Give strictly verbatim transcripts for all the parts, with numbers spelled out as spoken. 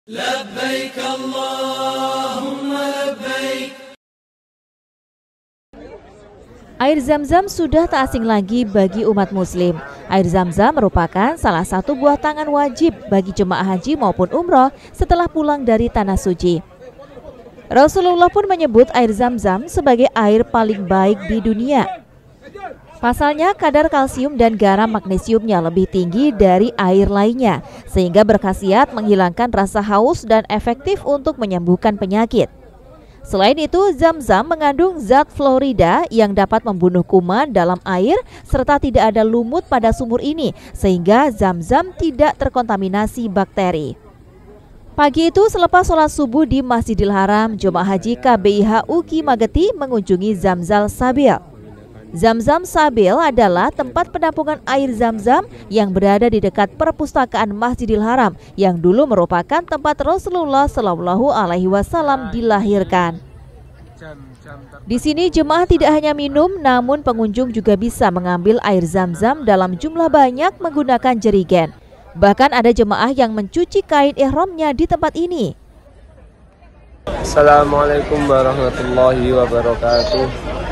Labbaik Allahumma labbaik. Air Zam-Zam sudah tak asing lagi bagi umat muslim. Air Zam-Zam merupakan salah satu buah tangan wajib bagi jemaah haji maupun umroh setelah pulang dari tanah suci. Rasulullah pun menyebut air Zam-Zam sebagai air paling baik di dunia. Pasalnya kadar kalsium dan garam magnesiumnya lebih tinggi dari air lainnya, sehingga berkhasiat menghilangkan rasa haus dan efektif untuk menyembuhkan penyakit. Selain itu, Zam-Zam mengandung zat fluorida yang dapat membunuh kuman dalam air serta tidak ada lumut pada sumur ini, sehingga Zam-Zam tidak terkontaminasi bakteri. Pagi itu selepas sholat subuh di Masjidil Haram, jemaah haji K B I H U K I Mageti mengunjungi Zamzam Sabil. Zamzam Sabil adalah tempat penampungan air Zam-Zam yang berada di dekat perpustakaan Masjidil Haram yang dulu merupakan tempat Rasulullah Shallallahu Alaihi Wasallam dilahirkan. Di sini jemaah tidak hanya minum, namun pengunjung juga bisa mengambil air Zam-Zam dalam jumlah banyak menggunakan jerigen. Bahkan ada jemaah yang mencuci kain ihramnya di tempat ini. Assalamualaikum warahmatullahi wabarakatuh.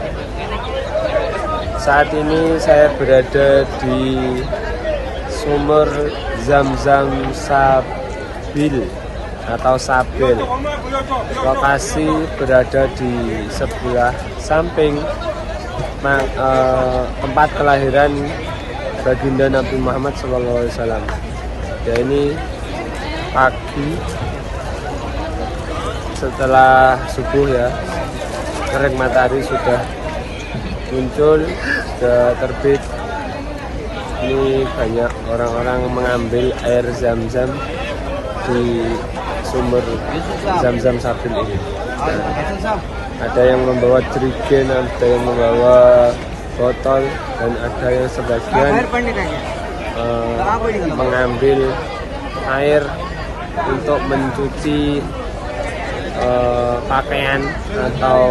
Saat ini saya berada di sumur Zam-Zam Sabil atau Sabil. Lokasi berada di sebelah samping uh, tempat kelahiran baginda Nabi Muhammad shallallahu alaihi wasallam. Ya, ini pagi setelah subuh ya, terik matahari sudah muncul, sudah terbit. Ini banyak orang-orang mengambil air Zam-Zam di sumur Zam-Zam Sabil ini. Nah, ada yang membawa jerigen, ada yang membawa botol, dan ada yang sebagian uh, mengambil air untuk mencuci uh, pakaian atau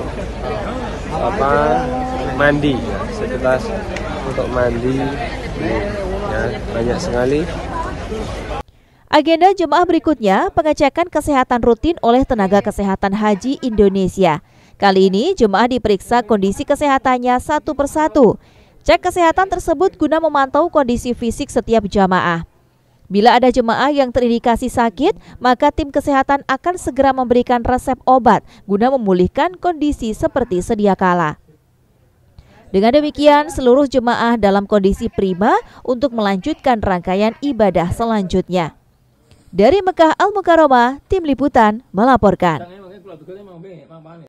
apa mandi, sekitar untuk mandi ya, banyak sekali. Agenda jemaah berikutnya pengecekan kesehatan rutin oleh tenaga kesehatan haji Indonesia. Kali ini jemaah diperiksa kondisi kesehatannya satu persatu. Cek kesehatan tersebut guna memantau kondisi fisik setiap jamaah. Bila ada jemaah yang terindikasi sakit, maka tim kesehatan akan segera memberikan resep obat guna memulihkan kondisi seperti sedia kala. Dengan demikian, seluruh jemaah dalam kondisi prima untuk melanjutkan rangkaian ibadah selanjutnya. Dari Mekah Al Mukarramah, tim liputan melaporkan.